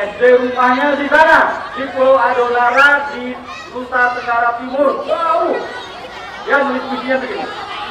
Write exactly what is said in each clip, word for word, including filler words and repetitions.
S D rumahnya di sana, di Pulau Adonara, di Nusa Tenggara Timur. Wow, ya nulis puisinya begini.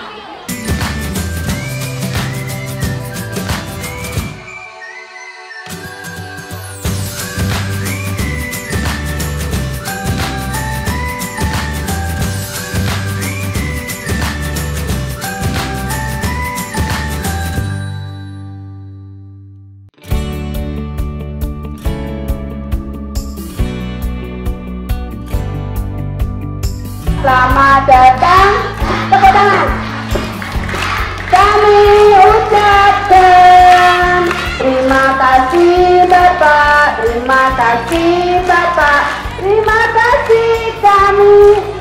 Selamat datang, tepuk tangan. Kami ucapkan terima kasih Bapak, terima kasih Bapak, terima kasih kami.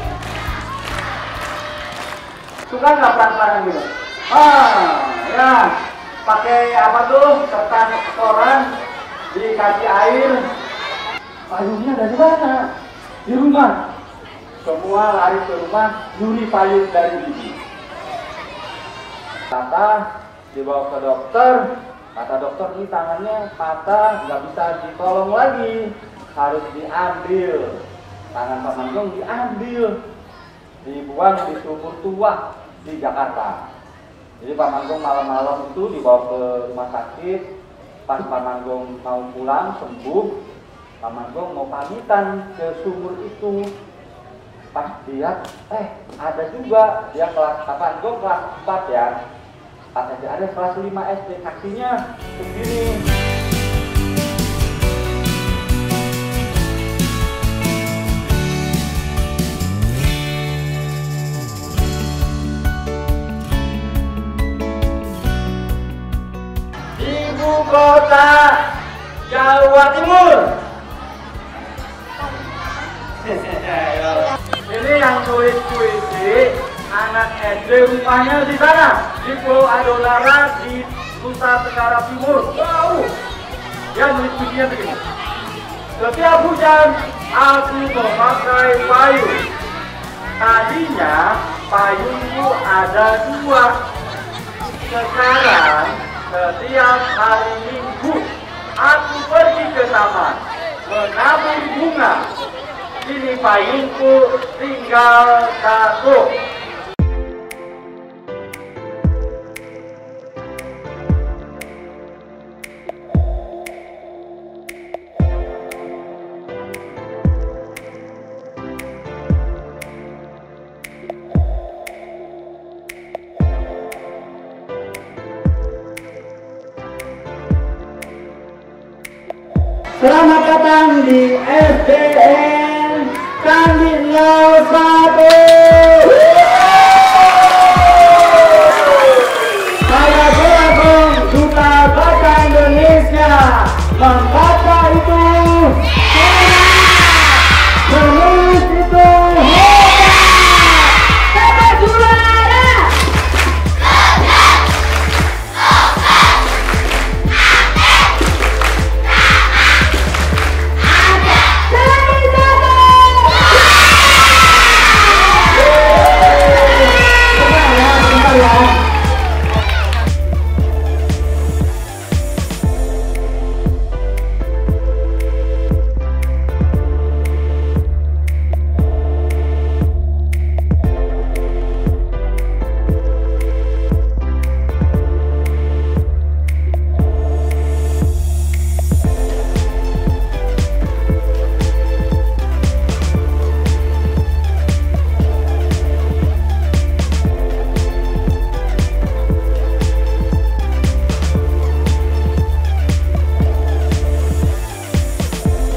Suka nggak pelan-pelan gitu? Ah, ya. Pakai apa tuh? Kertas koran, dikasih air. Payungnya dari mana? Di rumah. Semua lari ke rumah, nyuri payung dari bibi. Kata dibawa ke dokter, kata dokter ini tangannya patah, nggak bisa ditolong lagi, harus diambil. Tangan Pak Manggong diambil, dibuang di sumur tua di Jakarta. Jadi Pak Manggong malam-malam itu dibawa ke rumah sakit. Pas Pak Manggong mau pulang sembuh, Pak Manggong mau pamitan ke sumur itu. Pas dia, eh ada juga dia kelas apa? Gue kelas empat ya. Pas aja ada kelas lima S D, kakinya begini. Ibu kota Jawa Timur. Ini yang tulis puisi anak S D rumahnya di sana, di Pulau Adonara, di Nusa Tenggara Timur. Wow, dia nulis puisinya begini. Setiap hujan aku memakai payung. Tadinya payungku ada dua. Sekarang setiap hari Minggu aku pergi ke taman menabur bunga. Ini payungku tinggal satu. Selamat datang di S D N Kandil nol satu.